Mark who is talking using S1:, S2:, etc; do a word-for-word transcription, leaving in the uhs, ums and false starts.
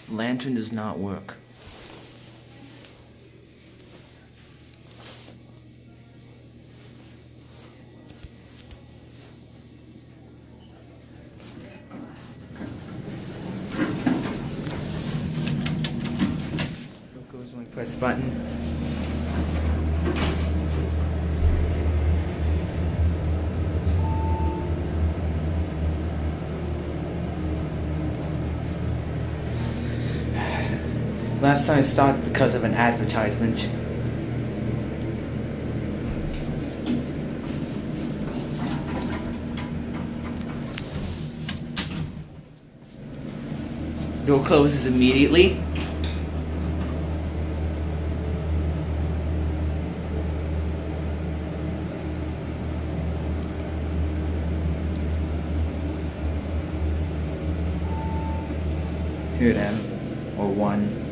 S1: Lantern does not work. It goes when we press the button. Last time I stopped because of an advertisement. Door closes immediately. Here it am, or one.